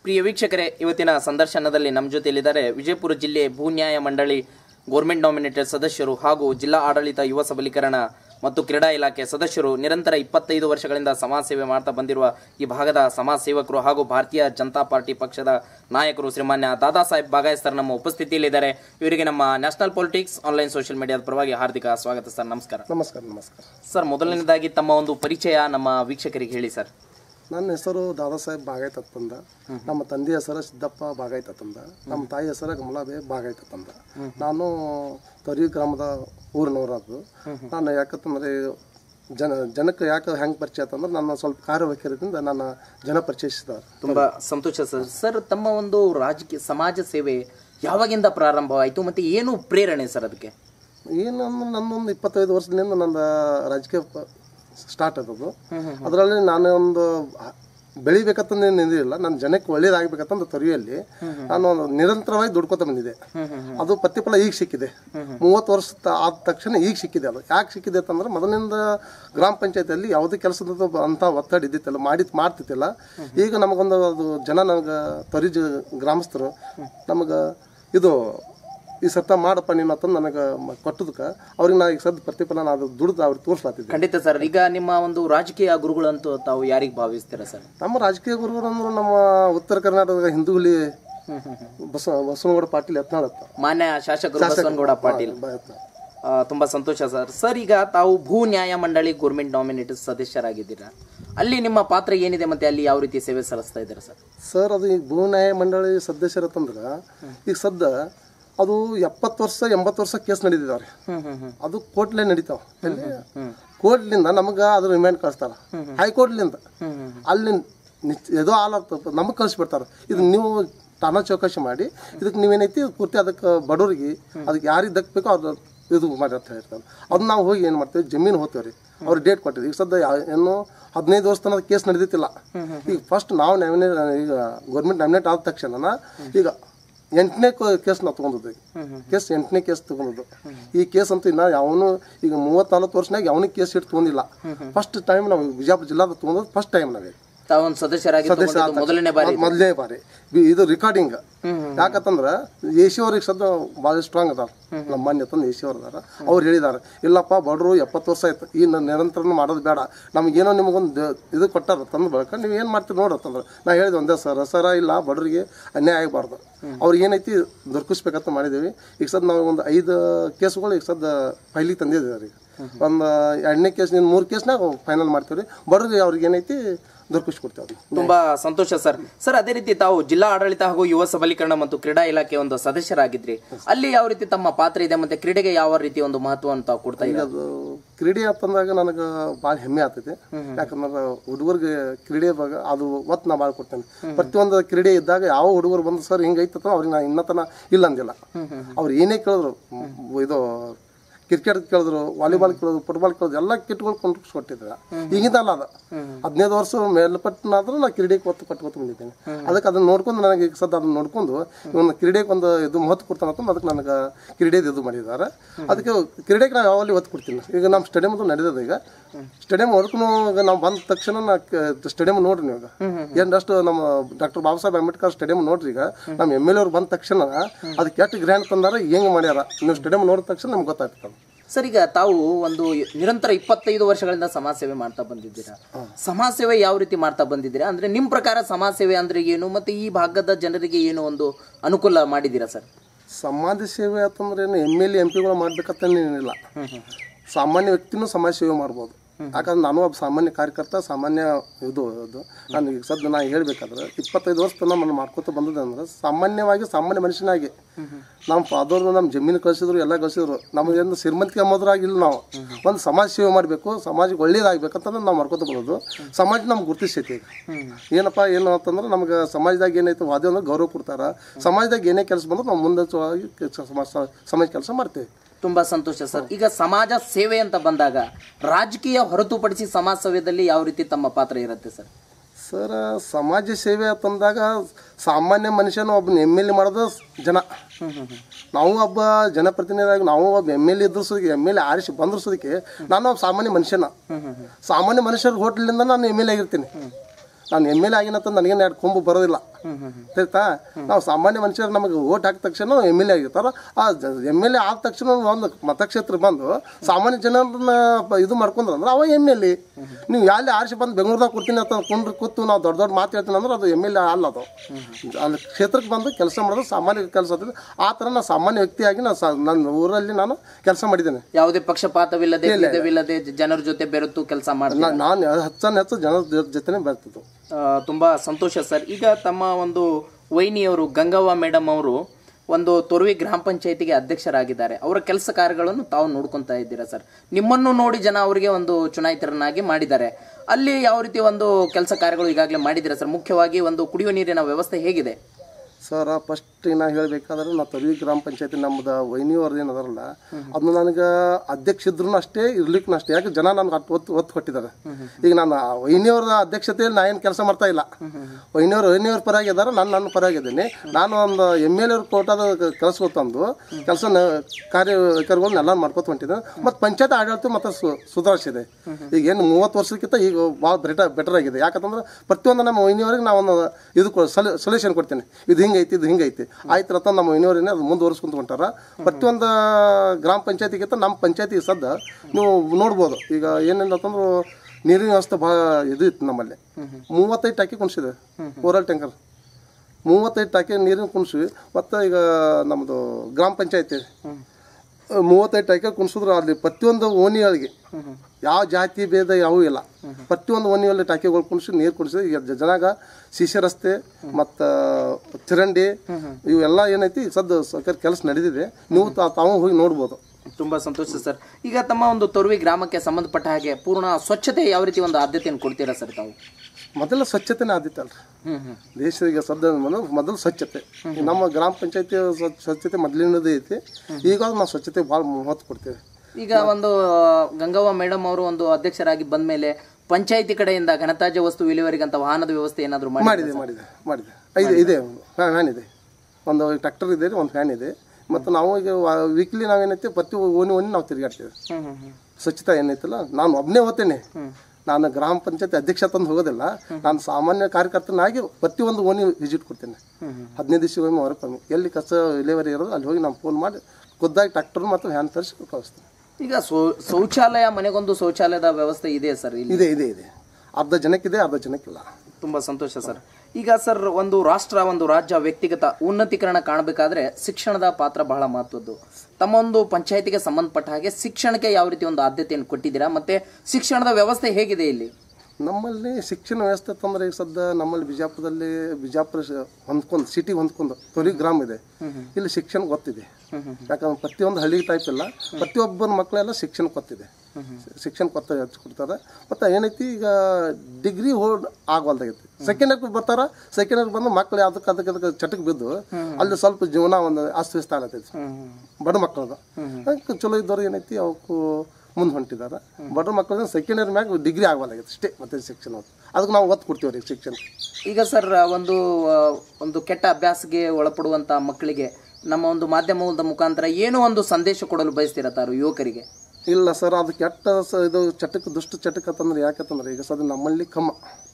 ಪ್ರಿಯ ವೀಕ್ಷಕರೇ, ಇವತ್ತಿನ ಸಂದರ್ಶನದಲ್ಲಿ ನಮ್ಮ ಜೊತೆಯಲ್ಲಿದ್ದಾರೆ ವಿಜಯಪುರ ಜಿಲ್ಲೆ ಭೂ ನ್ಯಾಯ ಮಂಡಳಿ ಗೌರ್ಮೆಂಟ್ ನಾಮಿನೇಟೆಡ್ ಸದಸ್ಯರು ಹಾಗೂ ಜಿಲ್ಲಾ ಆಡಳಿತ ಯುವ ಸಬಲೀಕರಣ ಮತ್ತು ಕ್ರೀಡಾ ಇಲಾಖೆ ಸದಸ್ಯರು. ನಿರಂತರ 25 ವರ್ಷಗಳಿಂದ ಸಮಾಜ ಸೇವೆ ಮಾಡ್ತಾ ಬಂದಿರುವ ಈ ಭಾಗದ ಸಮಾಜ ಸೇವಕರು ಹಾಗೂ ಭಾರತೀಯ ಜನತಾ ಪಾರ್ಟಿ ಪಕ್ಷದ ನಾಯಕರು ಶ್ರೀಮಾನ್ಯ ದಾದಾಸಾಹೇಬ್ ಬಾಗಾಯತ್ ಸರ್ ನಮ್ಮ ಉಪಸ್ಥಿತಿಯಲ್ಲಿದ್ದಾರೆ. ಇವರಿಗೆ ನಮ್ಮ ನ್ಯಾಷನಲ್ ಪೊಲಿಟಿಕ್ಸ್ ಆನ್ಲೈನ್ ಸೋಷಿಯಲ್ ಮೀಡಿಯಾದ ಪರವಾಗಿ ಹಾರ್ದಿಕ ಸ್ವಾಗತ ಸರ್. ನಮಸ್ಕಾರ. ನಮಸ್ಕಾರ. ನಮಸ್ಕಾರ ಸರ್, ಮೊದಲನೇದಾಗಿ ತಮ್ಮ ಒಂದು ಪರಿಚಯ ನಮ್ಮ ವೀಕ್ಷಕರಿಗೆ ಹೇಳಿ ಸರ್. ನನ್ನ ಹೆಸರು ದಾದಾಸಾಹೇಬ್ ಬಾಗಾಯತ್ ಅಂತಂದ. ನಮ್ಮ ತಂದೆ ಹೆಸರು ಸಿದ್ದಪ್ಪ ಬಾಗಾಯತ್ ಅಂತಂದ. ನಮ್ಮ ತಾಯಿ ಹೆಸರು ಕಮಲಾಬೇ ಬಾಗಾಯತ್ ಅಂತಂದ. ನಾನು ತರಿ ಗ್ರಾಮದ ಊರಿನವರಾದ್ದು. ನಾನು ಯಾಕಂತಂದ್ರೆ ಜನಕ್ಕೆ ಯಾಕೆ ಹೆಂಗೆ ಪರಿಚಯ ಅಂತಂದ್ರೆ ನನ್ನ ಸ್ವಲ್ಪ ಕಾರ್ಯವೈಖರಿಯಿಂದ ನನ್ನ ಜನ ಪರಿಚಯಿಸಿದ. ತುಂಬಾ ಸಂತೋಷ ಸರ್. ಸರ್, ತಮ್ಮ ಒಂದು ರಾಜಕೀಯ ಸಮಾಜ ಸೇವೆ ಯಾವಾಗಿಂದ ಪ್ರಾರಂಭವಾಯಿತು ಮತ್ತೆ ಏನು ಪ್ರೇರಣೆ ಸರ್ ಅದಕ್ಕೆ? ಏನಂದ್ರೆ ನನ್ನೊಂದು 25 ವರ್ಷದಿಂದ ನನ್ನ ರಾಜಕೀಯ ಸ್ಟಾರ್ಟ್ ಆದದ್ದು. ಅದರಲ್ಲಿ ನಾನು ಒಂದು ಬೆಳಿಬೇಕಂತಂದು ನಿಂದಿಲ್ಲ. ನನ್ನ ಜನಕ್ಕೆ ಒಳ್ಳೇದಾಗಬೇಕಂತಂದು ತೊರಿಯಲ್ಲಿ ನಾನು ನಿರಂತರವಾಗಿ ದುಡ್ಕೋತ ಬಂದಿದೆ. ಅದು ಪ್ರತಿಫಲ ಈಗ ಸಿಕ್ಕಿದೆ. 30 ವರ್ಷ ಆದ ತಕ್ಷಣ ಈಗ ಸಿಕ್ಕಿದೆ. ಅದು ಯಾಕೆ ಸಿಕ್ಕಿದೆ ಅಂತಂದ್ರೆ ಮೊದಲಿಂದ ಗ್ರಾಮ ಪಂಚಾಯತಿಯಲ್ಲಿ ಯಾವುದೇ ಕೆಲಸದ ಅಂತ ಒತ್ತಡ ಇದ್ದಿತ್ತಿಲ್ಲ, ಮಾಡ್ತಿತ್ತಿಲ್ಲ. ಈಗ ನಮಗೊಂದು ಅದು ಜನ ನನಗೆ ತೊರಿ ಗ್ರಾಮಸ್ಥರು ನಮಗೆ ಇದು ಈ ಸತ್ತ ಮಾಡಪ್ಪ ನೀನು ಅಂತ ನನಗೆ ಕೊಟ್ಟದಕ್ಕೆ ಅವ್ರಿಗೆ ನಾ ಈಗ ಸದ್ ಪ್ರತಿಫಲ ನಾನು ದುಡ್ದು ಅವ್ರಿಗೆ ತೋರಿಸ್ಲಾತಿದ್ದೆ. ಖಂಡಿತ ಸರ್. ಈಗ ನಿಮ್ಮ ಒಂದು ರಾಜಕೀಯ ಗುರುಗಳಂತೂ ತಾವು ಯಾರಿಗೆ ಭಾವಿಸ್ತೀರಾ ಸರ್? ನಮ್ಮ ರಾಜಕೀಯ ಗುರುಗಳು ಅಂದ್ರೆ ನಮ್ಮ ಉತ್ತರ ಕರ್ನಾಟಕದ ಹಿಂದೂಗಲಿ ಬಸವನಗೌಡ ಪಾಟೀಲ್ ಯತ್ನಾಳತ್ತ, ಮಾನ್ಯ ಶಾಸಕರು ಬಸವನಗೌಡ ಪಾಟೀಲ್. ತುಂಬಾ ಸಂತೋಷ ಸರ್. ಸರ್, ಈಗ ತಾವು ಭೂ ನ್ಯಾಯ ಮಂಡಳಿ ಗೌರ್ಮೆಂಟ್ ನಾಮಿನೇಟೆಡ್ ಸದಸ್ಯರಾಗಿದ್ದೀರಾ. ಅಲ್ಲಿ ನಿಮ್ಮ ಪಾತ್ರ ಏನಿದೆ ಮತ್ತೆ ಅಲ್ಲಿ ಯಾವ ರೀತಿ ಸೇವೆ ಸಲ್ಲಿಸ್ತಾ ಇದ್ದೀರಾ ಸರ್? ಸರ್, ಅದು ಈಗ ಭೂ ನ್ಯಾಯ ಮಂಡಳಿ ಸದಸ್ಯರತ್ತಂದ್ರೆ ಈಗ ಸದ್ದ ಅದು 70 ವರ್ಷ 80 ವರ್ಷ ಕೇಸ್ ನಡೀತಿದಾವ್ರಿ. ಅದು ಕೋರ್ಟ್ಲೇ ನಡೀತಾವ. ಕೋರ್ಟ್ಲಿಂದ ನಮಗೆ ಅದ್ರ ರಿಮೈಂಡ್ ಕಳಿಸ್ತಾರ. ಹೈಕೋರ್ಟ್ಲಿಂದ ಅಲ್ಲಿ ಎದೋ ಆಲಾಗ್ತದೆ ನಮಗೆ ಕಳಿಸ್ಬಿಡ್ತಾರೆ. ಇದು ನೀವು ತಾನ ಚೌಕಾಶಿ ಮಾಡಿ ಇದಕ್ಕೆ ನೀವೇನೈತಿ ಪೂರ್ತಿ ಅದಕ್ಕೆ ಬಡವರಿಗೆ ಅದಕ್ಕೆ ಯಾರಿಗೆ ದಕ್ಕಬೇಕೋ ಅದು ಇದು ಮಾಡಿ ಅಂತ ಹೇಳ್ತಾರೆ. ಅದನ್ನ ನಾವು ಹೋಗಿ ಏನು ಮಾಡ್ತೀವಿ, ಜಮೀನು ಹೋಗ್ತೇವ್ರಿ. ಅವ್ರು ಡೇಟ್ ಕೊಟ್ಟಿದ್ವಿ. ಈಗ ಸದ್ಯ ಏನು 15 ವರ್ಷ ತನಕ ಕೇಸ್ ನಡೆದಿತ್ತಿಲ್ಲ. ಈಗ ಫಸ್ಟ್ ನಾವು ಈಗ ಗೌರ್ಮೆಂಟ್ ನಾಮಿನೇಟ್ ಆದ ತಕ್ಷಣ ಈಗ 8ನೇ ಕೇಸ್ ನಾವು ತೊಗೊಂಡದ್ದು. Case 8ನೇ case ತೊಗೊಂಡದ್ದು. ಈ ಕೇಸ್ ಅಂತೂ ಇನ್ನ ಯಾವನು ಈಗ 30-40 ವರ್ಷನಾಗ ಯಾವನಿಗೆ ಕೇಸ್ ಇಟ್ಟು ತೊಗೊಂಡಿಲ್ಲ. ಫಸ್ಟ್ ಟೈಮ್ ನಾವು ವಿಜಯಪುರ ಜಿಲ್ಲಾದ ತೊಗೊಂಡದ್ದು ಫಸ್ಟ್ ಟೈಮ್ ನಾವೇ ಮೊದಲನೇ ಬಾರಿ. ಇದು ರಿಕಾರ್ಡಿಂಗ್ ಯಾಕಂತಂದ್ರ ಎಸಿ ಅವ್ರಿಗೆ ಸದ್ದ ಭಾಳ ಸ್ಟ್ರಾಂಗ್ ಅದಾರ. ನಮ್ಮ ಮಾನ್ಯ ತಂದು ಎಸಿ ಅವ್ರು ಅದಾರ. ಅವ್ರು ಹೇಳಿದಾರೆ, ಇಲ್ಲಪ್ಪ ಬಡ್ರು 70 ವರ್ಷ ಆಯ್ತು, ಈ ನಿರಂತರ ಮಾಡೋದು ಬೇಡ, ನಮಗೇನೋ ನಿಮಗೊಂದು ಇದು ಕೊಟ್ಟಾರ ತಂದು ಬಳಕ ನೀವು ಏನು ಮಾಡ್ತೀರಿ ನೋಡತ್ತಂದ್ರೆ ನಾ ಹೇಳಿದೆ ಒಂದೇ ಸರ ಇಲ್ಲ ಬಡ್ರಿಗೆ ಅನ್ಯಾಯ ಆಗಬಾರ್ದು, ಅವ್ರಿಗೆ ಏನೈತಿ ದೊರಕಿಸ್ಬೇಕಂತ ಮಾಡಿದ್ದೀವಿ. ಈಗ ಸದ್ ನಾವು ಒಂದು 5 ಕೇಸ್ಗಳು ಈಗ ಸದ್ದ ಫೈಲಿಗೆ ತಂದಿದ್ದೀವಿ. ಒಂದು 2ನೇ ಕೇಸ್ 3 ಕೇಸ್ನಾಗ ಫೈನಲ್ ಮಾಡ್ತೀವಿ. ಬಡ್ರಿಗೆ ಅವ್ರಿಗೆ ಏನೈತಿ ದೊರಕಿಸ್ಕೊಡ್ತೇವೆ. ತುಂಬಾ ಸಂತೋಷ ಸರ್. ಸರ್, ಅದೇ ರೀತಿ ತಾವು ಜಿಲ್ಲಾ ಆಡಳಿತ ಹಾಗೂ ಯುವ ಸಬಲೀಕರಣ ಮತ್ತು ಕ್ರೀಡಾ ಇಲಾಖೆ ಒಂದು ಸದಸ್ಯರಾಗಿದ್ರಿ. ಅಲ್ಲಿ ಯಾವ ರೀತಿ ತಮ್ಮ ಪಾತ್ರ ಇದೆ ಮತ್ತೆ ಕ್ರೀಡೆಗೆ ಯಾವ ರೀತಿ ಒಂದು ಮಹತ್ವವನ್ನು ತಾವು ಕೊಡ್ತಾ ಇದ್ದೀರಿ? ಅದು ಕ್ರೀಡೆ ಅಂತಂದಾಗ ನನಗೆ ಭಾಳ ಹೆಮ್ಮೆ ಆಗ್ತೈತೆ. ಯಾಕಂದ್ರೆ ಹುಡುಗರಿಗೆ ಕ್ರೀಡೆ ಬಗ್ಗೆ ಅದು ಒತ್ತು ನಾ ಭಾಳ ಕೊಡ್ತೇನೆ. ಪ್ರತಿಯೊಂದು ಕ್ರೀಡೆ ಇದ್ದಾಗ ಯಾವ ಹುಡುಗರು ಬಂದು ಸರ್ ಹಿಂಗೈತ ಅವ್ರಿಗೆ ನಾ ಇನ್ನತನ ಇಲ್ಲ ಅಂದಿಲ್ಲ. ಅವ್ರು ಏನೇ ಕೇಳಿದ್ರು, ಇದು ಕ್ರಿಕೆಟ್ ಕೇಳಿದ್ರು, ವಾಲಿಬಾಲ್ ಕೇಳಿದ್ರು, ಫುಟ್ಬಾಲ್ ಕೇಳಿದ್ರು, ಎಲ್ಲ ಕಿಟ್ಗಳು ಕೊಟ್ಟಿದ್ದಾರೆ. ಈಗಿಂದಲ್ಲ ಅದು 15 ವರ್ಷ ಮೇಲ್ಪಟ್ಟನಾದ್ರೂ ನಾ ಕ್ರೀಡೆಗೆ ಒತ್ತು ಕೊಟ್ಕೊತ ಬಂದಿದ್ದೇನೆ. ಅದಕ್ಕೆ ಅದನ್ನ ನೋಡ್ಕೊಂಡು ನನಗೆ ಈಗ ಸದ್ದ ಅದನ್ನ ನೋಡ್ಕೊಂಡು ಇವನು ಕ್ರೀಡೆಗೆ ಒಂದು ಇದು ಮಹತ್ವ ಕೊಡ್ತಾನೆ ಅಂತ ಅದಕ್ಕೆ ನನಗೆ ಕ್ರೀಡೆದು ಇದು ಮಾಡಿದ್ದಾರೆ. ಅದಕ್ಕೆ ಕ್ರೀಡೆಗೆ ನಾವು ಯಾವಲ್ಲಿ ಒತ್ತು ಕೊಡ್ತೀನಿ. ಈಗ ನಮ್ಮ ಸ್ಟೇಡಿಯಂ ಅದು ನಡೆದಿದೆ. ಈಗ ಸ್ಟೇಡಿಯಂ ಹೊಡ್ಕೊಂಡು ನಾವು ಬಂದ ತಕ್ಷಣ ನಾ ಸ್ಟೇಡಿಯಂ ನೋಡ್ರಿ ನೀವು ಏನಷ್ಟು ನಮ್ಮ ಡಾಕ್ಟರ್ ಬಾಬಾ ಸಾಹೇಬ್ ಅಂಬೇಡ್ಕರ್ ಸ್ಟೇಡಿಯಂ ನೋಡ್ರಿ. ಈಗ ನಮ್ಮ MLA ಅವ್ರು ಬಂದ ತಕ್ಷಣ ಅದಕ್ಕೆ ಎಷ್ಟು ಗ್ರ್ಯಾಂಡ್ ತಂದಾರ, ಹೆಂಗೆ ಮಾಡ್ಯಾರ, ನೀವು ಸ್ಟೇಡಿಯಂ ನೋಡಿದ ತಕ್ಷಣ ನಮ್ಗೆ ಗೊತ್ತಾಗ್ತದೆ. ಸರ್, ಈಗ ತಾವು ಒಂದು ನಿರಂತರ 25 ವರ್ಷಗಳಿಂದ ಸಮಾಜ ಸೇವೆ ಮಾಡ್ತಾ ಬಂದಿದ್ದೀರಾ. ಸಮಾಜ ಸೇವೆ ಯಾವ ರೀತಿ ಮಾಡ್ತಾ ಬಂದಿದ್ದೀರಾ ಅಂದ್ರೆ ನಿಮ್ಮ ಪ್ರಕಾರ ಸಮಾಜ ಸೇವೆ ಅಂದ್ರೆ ಏನು ಮತ್ತೆ ಈ ಭಾಗದ ಜನರಿಗೆ ಏನು ಒಂದು ಅನುಕೂಲ ಮಾಡಿದ್ದೀರಾ ಸರ್? ಸಮಾಜ ಸೇವೆ ಅಂತಂದ್ರೆ ಏನು MLA MP ಮಾಡ್ಬೇಕಂತೇನಿಲ್ಲ. ಸಾಮಾನ್ಯ ವ್ಯಕ್ತಿನೂ ಸಮಾಜ ಸೇವೆ ಮಾಡ್ಬೋದು. ಯಾಕಂದ್ರೆ ನಾನು ಒಬ್ಬ ಸಾಮಾನ್ಯ ಕಾರ್ಯಕರ್ತ, ಸಾಮಾನ್ಯ ಇದು ನಾನು ಈಗ ಸದ್ಯ ನಾ ಹೇಳ್ಬೇಕಾದ್ರೆ 25 ವರ್ಷ ತನಕ ನಾನು ಮಾಡ್ಕೊತ ಬಂದದೆ ಅಂದ್ರೆ ಸಾಮಾನ್ಯವಾಗಿ ಸಾಮಾನ್ಯ ಮನುಷ್ಯನಾಗಿ ನಮ್ಮ ಫಾದರ್ನು ನಮ್ಮ ಜಮೀನು ಕಳಿಸಿದ್ರು, ಎಲ್ಲ ಕಳಿಸಿದ್ರು. ನಮಗೇನು ಶ್ರೀಮಂತಿಕೆ ಅನ್ನೋದ್ರಾಗಿಲ್ಲ. ನಾವು ಒಂದು ಸಮಾಜ ಸೇವೆ ಮಾಡಬೇಕು, ಸಮಾಜಕ್ಕೆ ಒಳ್ಳೇದಾಗಬೇಕಂತಂದ್ರೆ ನಾವು ಮಾಡ್ಕೊತ ಬರೋದು. ಸಮಾಜ ನಮ್ಗೆ ಗುರುತಿಸೈತಿ. ಈಗ ಏನಪ್ಪ ಏನು ಅಂತಂದ್ರೆ ನಮ್ಗೆ ಸಮಾಜದಾಗ ಏನೈತೆ ವಾದ್ಯ ಅಂದ್ರೆ ಗೌರವ ಕೊಡ್ತಾರ. ಸಮಾಜದಾಗ ಏನೇ ಕೆಲಸ ಬಂದ್ರೆ ನಾವು ಮುಂದೆ ಸಮಾಜ ಕೆಲಸ ಮಾಡ್ತೇವೆ. ತುಂಬಾ ಸಂತೋಷ ಸರ್. ಈಗ ಸಮಾಜ ಸೇವೆ ಅಂತ ಬಂದಾಗ ರಾಜಕೀಯ ಹೊರತುಪಡಿಸಿ ಸಮಾಜ ಸೇವೆಯಲ್ಲಿ ಯಾವ ರೀತಿ ತಮ್ಮ ಪಾತ್ರ ಇರುತ್ತೆ ಸರ್? ಸರ್, ಸಮಾಜ ಸೇವೆ ಅಂತಂದಾಗ ಸಾಮಾನ್ಯ ಮನುಷ್ಯನ ಒಬ್ಬನ MLA ಮಾಡೋದು ಜನ. ನಾವು ಒಬ್ಬ ಜನಪ್ರತಿನಿಧಿಯಾಗಿ ನಾವು ಒಬ್ಬ MLA ಎದುರಿಸೋದಕ್ಕೆ, MLA ಆರಿಸಿ ಬಂದಿರಿಸೋದಕ್ಕೆ ನಾನು ಒಬ್ಬ ಸಾಮಾನ್ಯ ಮನುಷ್ಯನ. ಸಾಮಾನ್ಯ ಮನುಷ್ಯರ ಹೋಟ್ಲಿಂದ ನಾನು MLA ಆಗಿರ್ತೀನಿ. ನಾನು MLA ಆಗಿನಂತ ನನಗೇನು 2 ಕೊಂಬು ಬರೋದಿಲ್ಲ. ಆಯ್ತಾ. ನಾವು ಸಾಮಾನ್ಯ ಮನುಷ್ಯರು ನಮಗೆ ಓಟ್ ಹಾಕಿದ ತಕ್ಷಣ MLA ಆಗಿರ್ತಾರ. ಆ MLA ಆದ ತಕ್ಷಣ ಒಂದು ಮತಕ್ಷೇತ್ರ ಬಂದು ಸಾಮಾನ್ಯ ಜನರನ್ನ ಇದು ಮಾಡ್ಕೊಂಡ್ರಂದ್ರೆ ಅವ MLA. ನೀವು ಯಾರಲ್ಲಿ ಆರಿಸಿ ಬಂದು ಬೆಂಗಳೂರದಾಗ ಕೊಡ್ತೀನಿ ಅಂತ ಕೊಂಡ್ರೆ ಕೂತು ನಾವು ದೊಡ್ಡ ಮಾತು ಹೇಳ್ತೀನಿ ಅಂದ್ರೆ ಅದು MLA ಅಲ್ಲ. ಅದು ಅಲ್ಲಿ ಕ್ಷೇತ್ರಕ್ಕೆ ಬಂದು ಕೆಲಸ ಮಾಡೋದು ಸಾಮಾನ್ಯ ಕೆಲಸ ಆಗ್ತದೆ. ಆ ಥರ ನಾನು ಸಾಮಾನ್ಯ ವ್ಯಕ್ತಿಯಾಗಿ ನನ್ನ ಊರಲ್ಲಿ ನಾನು ಕೆಲಸ ಮಾಡಿದ್ದೇನೆ. ಯಾವುದೇ ಪಕ್ಷಪಾತವಿಲ್ಲದೆ ಜನರ ಜೊತೆ ಬೆರೆತು ಕೆಲಸ ಮಾಡ್ತೀನಿ. ನಾನು ಹೆಚ್ಚು ಜನರ ಜೊತೆನೆ ಬೆರೆತಿದ್ದು. ತುಂಬಾ ಸಂತೋಷ ಸರ್. ಈಗ ತಮ್ಮ ಒಂದು ವೈನಿಯವರು ಗಂಗವ್ವ ಮೇಡಮ್ ಅವರು ಒಂದು ತೊರವಿ ಗ್ರಾಮ ಪಂಚಾಯತಿಗೆ ಅಧ್ಯಕ್ಷರಾಗಿದ್ದಾರೆ. ಅವರ ಕೆಲಸ ಕಾರ್ಯಗಳನ್ನು ತಾವು ನೋಡ್ಕೊಂತಾ ಇದ್ದೀರಾ ಸರ್. ನಿಮ್ಮನ್ನು ನೋಡಿ ಜನ ಅವರಿಗೆ ಒಂದು ಚುನಾಯಿತರನ್ನಾಗಿ ಮಾಡಿದ್ದಾರೆ. ಅಲ್ಲಿ ಯಾವ ರೀತಿ ಒಂದು ಕೆಲಸ ಕಾರ್ಯಗಳು ಈಗಾಗಲೇ ಮಾಡಿದ್ದೀರಾ ಸರ್? ಮುಖ್ಯವಾಗಿ ಒಂದು ಕುಡಿಯುವ ನೀರಿನ ವ್ಯವಸ್ಥೆ ಹೇಗಿದೆ ಸರ್? ಫಸ್ಟ್ ನಾ ಹೇಳಬೇಕಾದ್ರೆ ನಾ ತೊರವಿ ಗ್ರಾಮ ಪಂಚಾಯತಿ ನಮ್ಮದು ವೈನಿಯವ್ರದ್ದು ಏನದಾರಲ್ಲ ಅದನ್ನ ನನಗೆ ಅಧ್ಯಕ್ಷ ಇದ್ರೂ ಅಷ್ಟೇ ಇರ್ಲಿಕ್ಕೂ ಅಷ್ಟೇ. ಯಾಕೆ ಜನ ನನಗೆ ಒತ್ತು ಕೊಟ್ಟಿದ್ದಾರೆ. ಈಗ ನಾನು ವೈನಿಯವ್ರ ಅಧ್ಯಕ್ಷತೆಯಲ್ಲಿ ನಾ ಏನು ಕೆಲಸ ಮಾಡ್ತಾ ಇಲ್ಲ. ವೈನಿಯವ್ರ ಪರಾಗಿದ್ದಾರೆ, ನನ್ನ ಪರಾಗಿದ್ದೀನಿ. ನಾನು ಒಂದು MLA ಅವ್ರ ಕೋಟಾದ ಕೆಲಸಗಳು ತಂದು ಕಾರ್ಯಕರ್ಗಳನ್ನೆಲ್ಲ ಮಾಡ್ಕೊತ ಹೊಂಟಿದ್ದೆ. ಮತ್ತು ಪಂಚಾಯತ್ ಆಡಳಿತ ಮತ್ತು ಸುಧಾರಿಸಿದೆ. ಈಗ ಏನು 30 ವರ್ಷಕ್ಕಿಂತ ಈಗ ಭಾಳ ಬೆಟರ್ ಆಗಿದೆ. ಯಾಕಂತಂದ್ರೆ ಪ್ರತಿಯೊಂದು ನಮ್ಮ ವೈನಿಯವ್ರಿಗೆ ನಾವು ಒಂದು ಇದು ಸೊಲ್ಯೂಷನ್ ಕೊಡ್ತೀನಿ. ಇದು ಹಿಂಗೈತಿ ಆಯ್ತು ರತ್ತ ನಮ್ಮ ವೈನಿಯವರೇನೆ ಅದು ಮುಂದುವರಿಸ್ಕೊಂತ ಹೊಂಟಾರ. ಪ್ರತಿಯೊಂದು ಗ್ರಾಮ ಪಂಚಾಯತಿಗಿಂತ ನಮ್ಮ ಪಂಚಾಯತಿ ಸದ್ದ ನೀವು ನೋಡ್ಬೋದು. ಈಗ ಏನೇನಂತಂದ್ರೆ ನೀರಿನ ವ್ಯವಸ್ಥೆ ಭಾಳ ಇದು ಇತ್ತು ನಮ್ಮಲ್ಲಿ. 35 ಟಾಕಿ ಕುಣಿಸಿದೆ, ಓರಲ್ ಟ್ಯಾಂಕರ್ 35 ಟಾಕಿ ನೀರಿನ ಕುಣಿಸಿ. ಮತ್ತು ಈಗ ನಮ್ಮದು ಗ್ರಾಮ ಪಂಚಾಯತಿ 35 ಟಾಕಿ ಕುಣಿಸಿದ್ರು. ಅಲ್ಲಿ ಪ್ರತಿಯೊಂದು ಓಣಿಗಳಿಗೆ ಯಾವ ಜಾತಿ ಭೇದ ಯಾವೂ ಇಲ್ಲ. ಪ್ರತಿಯೊಂದು ಓಣಿಯಲ್ಲಿ ಟಾಕಿಗಳು ಕುಣಿಸಿ ನೀರು ಕುಣಿಸಿ ಈಗ ಜನಾಗ ಸಿಸಿ ರಸ್ತೆ ಮತ್ತು ಚರಂಡಿ ಇವೆಲ್ಲ ಏನೈತಿ ಸದ್ದು ಸರ್ಕಾರ ಕೆಲಸ ನಡೆದಿದೆ. ನೀವು ತಾವು ಹೋಗಿ ನೋಡ್ಬೋದು. ತುಂಬಾ ಸಂತೋಷ ಸರ್. ಈಗ ತಮ್ಮ ಒಂದು ತೊರವಿ ಗ್ರಾಮಕ್ಕೆ ಸಂಬಂಧಪಟ್ಟ ಹಾಗೆ ಪೂರ್ಣ ಸ್ವಚ್ಛತೆ ಯಾವ ರೀತಿ ಒಂದು ಆದ್ಯತೆಯನ್ನು ಕೊಡ್ತೀರಾ ಸರ್ ತಾವು? ಮೊದಲ ಸ್ವಚ್ಛತೆನೇ ಆದ್ಯತೆ ಅಲ್ರಿ ದೇಶದ ಸದ್ದ ಮೊದಲು ಸ್ವಚ್ಛತೆ. ನಮ್ಮ ಗ್ರಾಮ ಪಂಚಾಯತಿ ಸ್ವಚ್ಛತೆ ಮೊದಲಿನದೇ ಐತಿ. ಈಗ ನಾವು ಸ್ವಚ್ಛತೆ ಭಾಳ ಮಹತ್ವ ಕೊಡ್ತೇವೆ. ಈಗ ಒಂದು ಗಂಗವ್ವ ಮೇಡಮ್ ಅವರು ಒಂದು ಅಧ್ಯಕ್ಷರಾಗಿ ಬಂದ ಮೇಲೆ ಪಂಚಾಯತಿ ಕಡೆಯಿಂದ ಘನತ್ಯಾಜ್ಯ ವಸ್ತು ವಿಲೇವಾರಿಗಂತ ವಾಹನದ ವ್ಯವಸ್ಥೆ ಏನಾದರೂ ಮಾಡಿದೆ. ಇದೆ ವ್ಯಾನ್ ಇದೆ, ಒಂದು ಟ್ರ್ಯಾಕ್ಟರ್ ಇದೆ, ಒಂದು ವ್ಯಾನ್ ಇದೆ. ಮತ್ತು ನಾವು ಈಗ ವೀಕ್ಲಿ ನಾವೇನೈತೆ ಪ್ರತಿ ಓಣಿ ನಾವು ತಿರುಗಾಡ್ತೇವೆ. ಸ್ವಚ್ಛತಾ ಏನೈತಲ್ಲ ನಾನು ಒಬ್ಬನೇ ಹೋಗ್ತೇನೆ. ನಾನು ಗ್ರಾಮ ಪಂಚಾಯತಿ ಅಧ್ಯಕ್ಷ ತಂದು ಹೋಗೋದಿಲ್ಲ. ನಾನು ಸಾಮಾನ್ಯ ಕಾರ್ಯಕರ್ತನಾಗಿ ಪ್ರತಿಯೊಂದು ಓಣಿ ವಿಸಿಟ್ ಕೊಡ್ತೇನೆ. 15 ದಿವಸಕ್ಕೊಮ್ಮೆ ಹೊರಕೊಮ್ಮೆ ಎಲ್ಲಿ ಕಸ ವಿಲೇವಾರಿ ಇರೋದು ಅಲ್ಲಿ ಹೋಗಿ ನಾವು ಫೋನ್ ಮಾಡಿ ಖುದ್ದಾಗಿ ಟ್ರ್ಯಾಕ್ಟರ್ ಮತ್ತು ವ್ಯಾನ್ ತರಿಸಿ ಕಳಿಸ್ತೇನೆ. ಈಗ ಶೌಚಾಲಯ ಮನೆಗೊಂದು ಶೌಚಾಲಯದ ವ್ಯವಸ್ಥೆ ಇದೆ ಸರ್? ಇದೆ. ಅರ್ಧ ಜನಕ್ಕಿದೆ, ಅರ್ಧ ಜನಕ್ಕಿಲ್ಲ. ತುಂಬಾ ಸಂತೋಷ ಸರ್. ಈಗ ಸರ್ ಒಂದು ರಾಷ್ಟ್ರ ಒಂದು ರಾಜ್ಯ ವ್ಯಕ್ತಿಗತ ಉನ್ನತೀಕರಣ ಕಾಣಬೇಕಾದ್ರೆ ಶಿಕ್ಷಣದ ಪಾತ್ರ ಬಹಳ ಮಹತ್ವದ್ದು. ತಮ್ಮ ಒಂದು ಪಂಚಾಯತಿಗೆ ಸಂಬಂಧಪಟ್ಟ ಹಾಗೆ ಶಿಕ್ಷಣಕ್ಕೆ ಯಾವ ರೀತಿ ಒಂದು ಆದ್ಯತೆಯನ್ನು ಕೊಟ್ಟಿದ್ದೀರಾ? ಮತ್ತೆ ಶಿಕ್ಷಣದ ವ್ಯವಸ್ಥೆ ಹೇಗಿದೆ ಇಲ್ಲಿ? ನಮ್ಮಲ್ಲಿ ಶಿಕ್ಷಣ ವ್ಯವಸ್ಥೆ ತಂದ್ರೆ ಈಗ ಸದ್ದ ನಮ್ಮಲ್ಲಿ ಬಿಜಾಪುರ ಹೊಂದ್ಕೊಂಡು ಸಿಟಿ ಹೊಂದ್ಕೊಂಡು ತೊರಿ ಗ್ರಾಮ ಇದೆ. ಇಲ್ಲಿ ಶಿಕ್ಷಣ ಗೊತ್ತಿದೆ. ಯಾಕಂದ್ರೆ ಪ್ರತಿಯೊಂದು ಹಳ್ಳಿ ಟೈಪ್ ಇಲ್ಲ, ಪ್ರತಿಯೊಬ್ಬರ ಮಕ್ಕಳೆಲ್ಲ ಶಿಕ್ಷಣ ಗೊತ್ತಿದೆ. ಶಿಕ್ಷಣ ಕೊಡ್ತಾರೆ. ಮತ್ತು ಏನೈತಿ ಈಗ ಡಿಗ್ರಿ ಹೋಲ್ಡ್ ಆಗವಲ್ದಾಗೈತಿ. ಸೆಕೆಂಡ್ ಇಯರ್ ಬರ್ತಾರ. ಸೆಕೆಂಡ್ ಇಯರ್ ಬಂದು ಮಕ್ಕಳು ಅದಕ್ಕೆ ಚಟಕ್ಕೆ ಬಿದ್ದು ಅಲ್ಲಿ ಸ್ವಲ್ಪ ಜೀವನ ಒಂದು ಅಸ್ತವ್ಯಸ್ತ ಆಗತೈತಿ ಬಡ ಮಕ್ಕಳದು. ಚಲೋ ಇದ್ದವ್ರು ಏನೈತಿ ಅವಕ್ಕೂ ಮುಂದೆ ಹೊಂಟಿದ್ದಾರೆ. ಬಡ ಮಕ್ಕಳಿಗೆ ಸೆಕೆಂಡ್ ಇಯರ್ ಮ್ಯಾಗ ಡಿಗ್ರಿ ಆಗವಲ್ದಾಗೈತಿ ಅಷ್ಟೇ. ಮತ್ತೆ ಶಿಕ್ಷಣ ಅದಕ್ಕೆ ನಾವು ಒತ್ತು ಕೊಡ್ತೀವಿ ರೀ ಶಿಕ್ಷಣ. ಈಗ ಸರ್ ಒಂದು ಕೆಟ್ಟ ಅಭ್ಯಾಸಕ್ಕೆ ಒಳಪಡುವಂಥ ಮಕ್ಕಳಿಗೆ ನಮ್ಮ ಒಂದು ಮಾಧ್ಯಮದ ಮುಖಾಂತರ ಏನೋ ಒಂದು ಸಂದೇಶ ಕೊಡಲು ಬಯಸ್ತೀರ ತಾರು ಯುವಕರಿಗೆ? ಇಲ್ಲ ಸರ್, ಅದು ಕೆಟ್ಟ ಇದು ಚಟಕ್ಕೆ ದುಷ್ಟ ಚಟಕ್ಕೆ ಅಂತಂದ್ರೆ ಯಾಕಂತಂದ್ರೆ ಈಗ ಸದ ನಮ್ಮಲ್ಲಿ ಕಮ್ಮ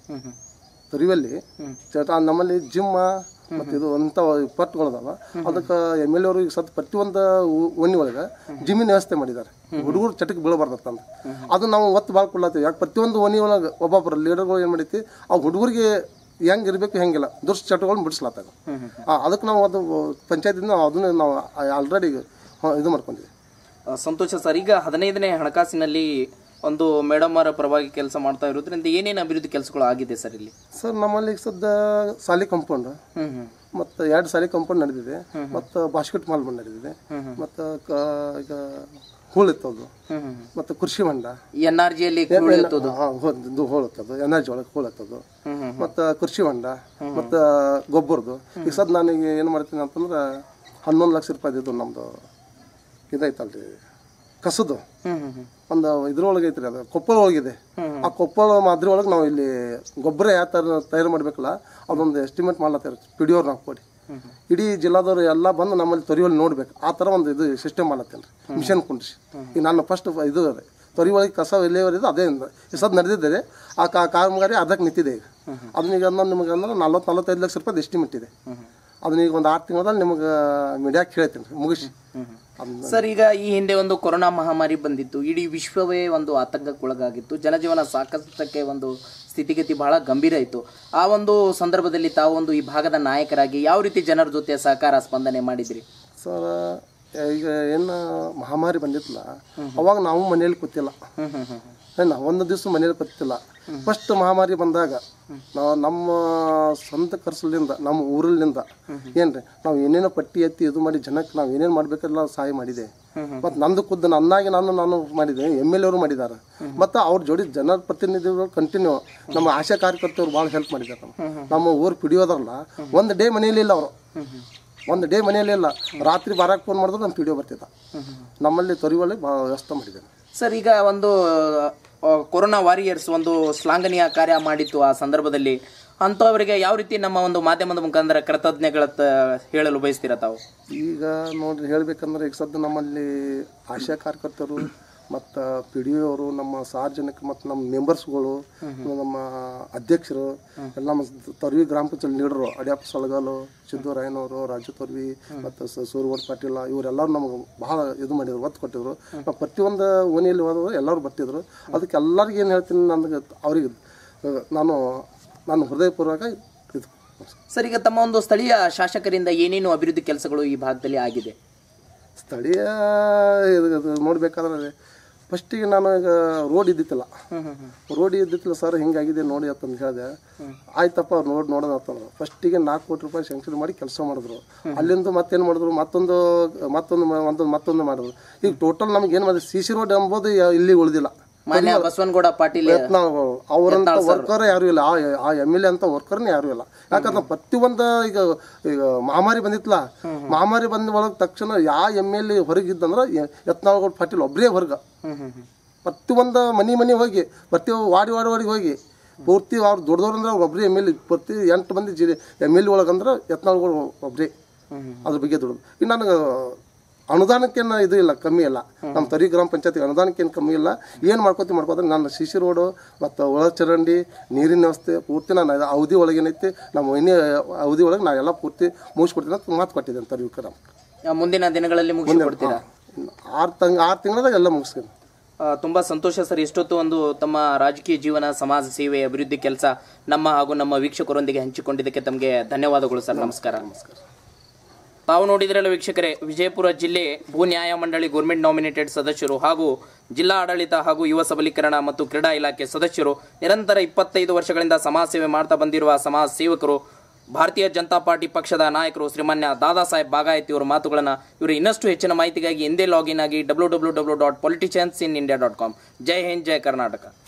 ತೊರಿವಲ್ಲಿ ನಮ್ಮಲ್ಲಿ ಜಿಮ್ಮ ಮತ್ತು ಇದು ಅಂಥ ಪಟ್ಗಳದಾವ. ಅದಕ್ಕೆ MLA ಅವರು ಈಗ ಪ್ರತಿಯೊಂದು ಓಣಿ ಒಳಗೆ ಜಿಮ್ಮಿನ ವ್ಯವಸ್ಥೆ ಮಾಡಿದ್ದಾರೆ. ಹುಡುಗರು ಚಟಕ್ಕೆ ಬೀಳಬಾರ್ದಂತ ಅದು ನಾವು ಒತ್ತು ಭಾಳ ಕೊಡ್ಲಾತೀವಿ. ಯಾಕೆ ಪ್ರತಿಯೊಂದು ಓಣಿ ಒಳಗೆ ಒಬ್ಬೊಬ್ಬರು ಲೀಡರ್ಗಳು ಏನು ಮಾಡೈತಿ ಆ ಹುಡುಗರಿಗೆ ಹೆಂಗೆ ಇರಬೇಕು ಹೆಂಗಿಲ್ಲ ದುಷ್ಟ ಚಟಗಳನ್ನ ಬಿಡಿಸ್ಲಾತಾಗ. ಅದಕ್ಕೆ ನಾವು ಅದು ಪಂಚಾಯತಿಂದ ಅದನ್ನ ನಾವು ಆಲ್ರೆಡಿ ಇದು ಮಾಡ್ಕೊಂತೀವಿ. ಸಂತೋಷ ಸರ್. ಈಗ 15ನೇ ಹಣಕಾಸಿನಲ್ಲಿ ಒಂದು ಮೇಡಮ್ ಅವರ ಪರವಾಗಿ ಕೆಲಸ ಮಾಡ್ತಾ ಇರೋದ್ರಿಂದ ಏನೇನು ಅಭಿವೃದ್ಧಿ ಕೆಲಸಗಳು ಆಗಿದೆ ಸರ್ ಇಲ್ಲಿ? ಸರ್ ನಮ್ಮಲ್ಲಿ ಸದ್ದ ಸಾಲಿ ಕಾಂಪೌಂಡ್ ಮತ್ತು 2 ಸಾಲಿ ಕಾಂಪೌಂಡ್ ನಡೆದಿದೆ. ಮತ್ತು ಬಾಸ್ಕೆಟ್ ಬಾಲ್ ನಡೆದಿದೆ. ಮತ್ತು ಈಗ ಹೂಳೆತ್ತೋದು ಮತ್ತು ಕೃಷಿ ಹೊಂಡ NRGಯಲ್ಲಿ ಹೂಳೆತ್ತೋದು NRG ಒಳಗೆ ಹೂಳೆತ್ತೋದು ಮತ್ತು ಕೃಷಿ ಹೊಂಡ ಮತ್ತು ಗೊಬ್ಬರದು. ಈಗ ಸದ್ ನಾನೀಗ ಏನು ಮಾಡ್ತೀನಿ ಅಂತಂದ್ರೆ 11 ಲಕ್ಷ ರೂಪಾಯಿ ಇದು ನಮ್ಮದು ಇದೈತಲ್ರಿ ಕಸದು ಒಂದು ಇದ್ರೊಳಗೆ ಐತ್ರಿ. ಅದು ಕೊಪ್ಪಳ ಒಳಗಿದೆ. ಆ ಕೊಪ್ಪಳ ಮಾದರಿ ಒಳಗೆ ನಾವು ಇಲ್ಲಿ ಗೊಬ್ಬರ ಯಾವ ಥರ ತಯಾರು ಮಾಡಬೇಕಲ್ಲ ಅದೊಂದು ಎಸ್ಟಿಮೇಟ್ ಮಾಡ್ಲತ್ತಾರೆ PDO ನಾವು ಕೊಡಿ. ಇಡೀ ಜಿಲ್ಲಾದವ್ರು ಎಲ್ಲ ಬಂದು ನಮ್ಮಲ್ಲಿ ತೊರಿವಲ್ಲಿ ನೋಡ್ಬೇಕು. ಆ ಥರ ಒಂದು ಇದು ಸಿಸ್ಟಮ್ ಮಾಡತ್ತೇನೆ ರೀ ಮಿಷನ್ ಕುಂಡ್ರಿಸಿ. ಈಗ ನಾನು ಫಸ್ಟ್ ಇದು ತೊರಿ ಒಳಗೆ ಕಸ ವಿಲೇವಾರಿ ಅದೇ ಈ ಸದ್ ನಡೆದಿದ್ದಾರೆ. ಆ ಕಾಮಗಾರಿ ಅರ್ಧಕ್ಕೆ ನಿಂತಿದೆ ಈಗ. ಅದನ್ನೀಗ ನಿಮಗೆ ಅಂದ್ರೆ 40-45 ಲಕ್ಷ ರೂಪಾಯಿ ಎಸ್ಟಿಮೇಟ್ ಇದೆ. ಅದನ್ನೀಗ ಒಂದು 6 ತಿಂಗಳಲ್ಲಿ ನಿಮಗೆ ಮೀಡಿಯಾಕ್ಕೆ ಹೇಳ್ತೀನಿ ಮುಗಿಸಿ. ಸರ್, ಈಗ ಈ ಹಿಂದೆ ಒಂದು ಕೊರೋನಾ ಮಹಾಮಾರಿ ಬಂದಿತ್ತು, ಇಡೀ ವಿಶ್ವವೇ ಒಂದು ಆತಂಕಕ್ಕೊಳಗಾಗಿತ್ತು, ಜನಜೀವನ ಸಾಕಷ್ಟಕ್ಕೆ ಒಂದು ಸ್ಥಿತಿಗತಿ ಬಹಳ ಗಂಭೀರ ಇತ್ತು. ಆ ಒಂದು ಸಂದರ್ಭದಲ್ಲಿ ತಾವು ಒಂದು ಈ ಭಾಗದ ನಾಯಕರಾಗಿ ಯಾವ ರೀತಿ ಜನರ ಜೊತೆ ಸಹಕಾರ ಸ್ಪಂದನೆ ಮಾಡಿದ್ರಿ? ಸರ್, ಈಗ ಏನು ಮಹಾಮಾರಿ ಬಂದಿತ್ತಲ್ಲ ಅವಾಗ ನಾವು ಮನೇಲಿ ಕೂತಿಲ್ಲ, ಒಂದು ದಿವಸ ಮನೇಲಿ ಕೂತಿಲ್ಲ. ಫಸ್ಟ್ ಮಹಾಮಾರಿ ಬಂದಾಗ ನಾವು ನಮ್ಮ ಸ್ವಂತ ಖರ್ಚಲಿಂದ ನಮ್ಮ ಊರಲ್ಲಿಂದ ಏನ್ರಿ ನಾವು ಏನೇನೋ ಪಟ್ಟಿ ಎತ್ತಿ ಇದು ಮಾಡಿ ಜನಕ್ಕೆ ನಾವು ಏನೇನು ಮಾಡ್ಬೇಕೆಲ್ಲ ಸಹಾಯ ಮಾಡಿದೆ. ಮತ್ತು ನಂದು ಖುದ್ದು ನನ್ನಾಗಿ ನಾನು ಮಾಡಿದೆ, MLA ಅವರು ಮಾಡಿದ್ದಾರೆ. ಮತ್ತು ಅವ್ರ ಜೋಡಿ ಜನರ ಪ್ರತಿನಿಧಿಗಳು ಕಂಟಿನ್ಯೂ ನಮ್ಮ ಆಶಾ ಕಾರ್ಯಕರ್ತರು ಭಾಳ ಹೆಲ್ಪ್ ಮಾಡಿದ್ದಾರೆ. ನಮ್ಮ ಊರು ಪಿಡಿಯೋದ್ರಲ್ಲ ಒಂದು ಡೇ ಮನೆಯಲ್ಲಿ ಇಲ್ಲ, ಅವರು ಒಂದು ಡೇ ಮನೆಯಲ್ಲಿ ಇಲ್ಲ, ರಾತ್ರಿ ಬಾರಾಕ್ ಫೋನ್ ಮಾಡಿದ್ರು ನಮ್ಮ ಪಿಡಿಯೋ ಬರ್ತಿದ್ದ. ನಮ್ಮಲ್ಲಿ ತೊರಿವಲ್ಲಿ ಭಾಳ ವ್ಯವಸ್ಥೆ ಮಾಡಿದ್ದೇನೆ. ಸರ್, ಈಗ ಒಂದು ಕೊರೋನಾ ವಾರಿಯರ್ಸ್ ಒಂದು ಶ್ಲಾಘನೀಯ ಕಾರ್ಯ ಮಾಡಿತ್ತು. ಆ ಸಂದರ್ಭದಲ್ಲಿ ಅಂಥವರಿಗೆ ಯಾವ ರೀತಿ ನಮ್ಮ ಒಂದು ಮಾಧ್ಯಮದ ಮುಖಾಂತರ ಕೃತಜ್ಞಗಳ ಹೇಳಲು ಬಯಸ್ತೀರಾ ತಾವು? ಈಗ ನೋಡ್ರಿ, ಹೇಳ್ಬೇಕಂದ್ರೆ ಈಗ ಸದ್ಯ ನಮ್ಮಲ್ಲಿ ಆಶಾ ಕಾರ್ಯಕರ್ತರು ಮತ್ತು PDO ಅವರು, ನಮ್ಮ ಸಾರ್ವಜನಿಕ ಮತ್ತು ನಮ್ಮ ಮೆಂಬರ್ಸ್ಗಳು, ನಮ್ಮ ಅಧ್ಯಕ್ಷರು ಎಲ್ಲ, ನಮ್ಮ ತೊರ್ವಿ ಗ್ರಾಮ ಪಂಚಾಯತ್ ಲೀಡರು ಅಡ್ಯಪ್ಪ ಸೊಳಗಾಲು, ಸಿದ್ದೂರಾಯನವರು, ರಾಜು ತೊರ್ವಿ ಮತ್ತು ಸೂರ್ವಡ್ ಪಾಟೀಲ ಇವರೆಲ್ಲರೂ ನಮಗೆ ಭಾಳ ಇದು ಮಾಡಿದ್ರು, ಒತ್ತು ಕೊಟ್ಟಿದ್ರು. ನಾವು ಪ್ರತಿಯೊಂದು ಓಣಿಯಲ್ಲಿ ಹೋದ್ರು ಎಲ್ಲರೂ ಬರ್ತಿದ್ರು. ಅದಕ್ಕೆ ಎಲ್ಲರಿಗೂ ಏನು ಹೇಳ್ತೀನಿ, ನನಗೆ ಅವ್ರಿಗೆ ನಾನು ಹೃದಯಪೂರ್ವಕ ಇದು. ಸರ್, ಈಗ ತಮ್ಮ ಒಂದು ಸ್ಥಳೀಯ ಶಾಸಕರಿಂದ ಏನೇನು ಅಭಿವೃದ್ಧಿ ಕೆಲಸಗಳು ಈ ಭಾಗದಲ್ಲಿ ಆಗಿದೆ? ಸ್ಥಳೀಯ ನೋಡ್ಬೇಕಾದ್ರೆ ಫಸ್ಟಿಗೆ ನಾನು ಈಗ ರೋಡ್ ಇದ್ದಿತ್ತಿಲ್ಲ ಸರ್, ಹಿಂಗಾಗಿದೆ ನೋಡಿ ಅಂತಂದು ಹೇಳಿದೆ. ಆಯ್ತಪ್ಪ ರೋಡ್ ನೋಡೋಣ ಅಂತಂದ್ರು. ಫಸ್ಟಿಗೆ 4 ಕೋಟಿ ರೂಪಾಯಿ ಸ್ಯಾಂಕ್ಷನ್ ಮಾಡಿ ಕೆಲಸ ಮಾಡಿದ್ರು. ಅಲ್ಲಿಂದ ಮತ್ತೇನು ಮಾಡಿದ್ರು, ಮತ್ತೊಂದು ಮಾಡಿದ್ರು. ಈಗ ಟೋಟಲ್ ನಮ್ಗೆ ಏನು ಮಾಡಿದ್ರು, CC ರೋಡ್ ಎಂಬುದು ಇಲ್ಲಿ ಉಳಿದಿಲ್ಲ. ಬಸವನಗೌಡ ಪಾಟೀಲ್ ಅವರಂತ ವರ್ಕರ್ ಯಾರು ಇಲ್ಲ, ಆ MLA ಅಂತ ವರ್ಕರ್ನೇ ಯಾರು ಇಲ್ಲ. ಯಾಕಂದ್ರೆ ಪ್ರತಿಯೊಂದು ಈಗ ಮಹಾಮಾರಿ ಬಂದಿತ್ತಲ್ಲ, ಮಹಾಮಾರಿ ಬಂದ ಒಳಗೆ ತಕ್ಷಣ ಯಾವ MLA ಹೊರಗಿದ್ದಂದ್ರೆ ಯತ್ನಾಳಗೌಡ ಪಾಟೀಲ್ ಒಬ್ಬರೇ ಹೊರಗ. ಪ್ರತಿಯೊಂದು ಮನೆ ಹೋಗಿ, ಪ್ರತಿ ವಾಡಿ ಹೋಗಿ ಪೂರ್ತಿ ಅವ್ರು ದೊಡ್ಡದವ್ರಂದ್ರೆ ಅವ್ರು ಒಬ್ಬರೇ MLA. ಪ್ರತಿ 8 ಮಂದಿ MLA ಒಳಗಂದ್ರೆ ಯತ್ನಾಳಗೌಡ ಒಬ್ಬರೇ ಅದ್ರ ಬಗ್ಗೆ ದುಡ್ದು. ಈಗ ನನಗೆ ಅನುದಾನಕ್ಕೇನು ಇದು ಇಲ್ಲ, ಕಮ್ಮಿ ಇಲ್ಲ. ನಮ್ಮ ತೊರಿ ಗ್ರಾಮ ಪಂಚಾಯತಿಗೆ ಅನುದಾನಕ್ಕೇನು ಕಮ್ಮಿ ಇಲ್ಲ. ಏನು ಮಾಡ್ಕೋತಾರೆ ನಾನು CC ರೋಡು ಮತ್ತು ಒಳ ಚರಂಡಿ, ನೀರಿನ ವ್ಯವಸ್ಥೆ ಪೂರ್ತಿ ನಾನು ಅವಧಿ ಒಳಗೇನೈತಿ, ನಮ್ಮ ಅವಧಿ ಒಳಗೆ ನಾನೆಲ್ಲ ಪೂರ್ತಿ ಮುಗಿಸ್ಕೊಡ್ತೀನಿ ಅಂತ ಮಾತು ಕೊಟ್ಟಿದ್ದೇನೆ. ತೊರಿ ಗ್ರಾಮ ಮುಂದಿನ ದಿನಗಳಲ್ಲಿ ಮುಗಿಸ್ಕೊಡ್ತೀರಾ? 6 ತಿಂಗಳದಾಗ ಎಲ್ಲ ಮುಗಿಸ್ತೀನಿ. ತುಂಬ ಸಂತೋಷ ಸರ್. ಇಷ್ಟೊತ್ತು ಒಂದು ತಮ್ಮ ರಾಜಕೀಯ ಜೀವನ, ಸಮಾಜ ಸೇವೆ, ಅಭಿವೃದ್ಧಿ ಕೆಲಸ ನಮ್ಮ ಹಾಗೂ ನಮ್ಮ ವೀಕ್ಷಕರೊಂದಿಗೆ ಹಂಚಿಕೊಂಡಿದ್ದಕ್ಕೆ ತಮಗೆ ಧನ್ಯವಾದಗಳು ಸರ್. ನಮಸ್ಕಾರ. ತಾವು ನೋಡಿದ್ರಲ್ಲ ವೀಕ್ಷಕರೇ, ವಿಜಯಪುರ ಜಿಲ್ಲೆ ಭೂ ನ್ಯಾಯ ಮಂಡಳಿ ಗೌರ್ಮೆಂಟ್ ನಾಮಿನೇಟೆಡ್ ಸದಸ್ಯರು ಹಾಗೂ ಜಿಲ್ಲಾ ಆಡಳಿತ ಹಾಗೂ ಯುವ ಸಬಲೀಕರಣ ಮತ್ತು ಕ್ರೀಡಾ ಇಲಾಖೆ ಸದಸ್ಯರು, ನಿರಂತರ 25 ವರ್ಷಗಳಿಂದ ಸಮಾಜ ಸೇವೆ ಮಾಡ್ತಾ ಬಂದಿರುವ ಸಮಾಜ ಸೇವಕರು, ಭಾರತೀಯ ಜನತಾ ಪಾರ್ಟಿ ಪಕ್ಷದ ನಾಯಕರು ಶ್ರೀಮಾನ್ಯ ದಾದಾಸಾಹೇಬ್ ಬಾಗಾಯತ್ ಇವರ ಮಾತುಗಳನ್ನು ಇವರು ಇನ್ನಷ್ಟು ಹೆಚ್ಚಿನ ಮಾಹಿತಿಗಾಗಿ ಹಿಂದೆ ಲಾಗಿನ್ ಆಗಿ www.politiciansinindia.com. ಜೈ ಹಿಂದ್, ಜೈ ಕರ್ನಾಟಕ.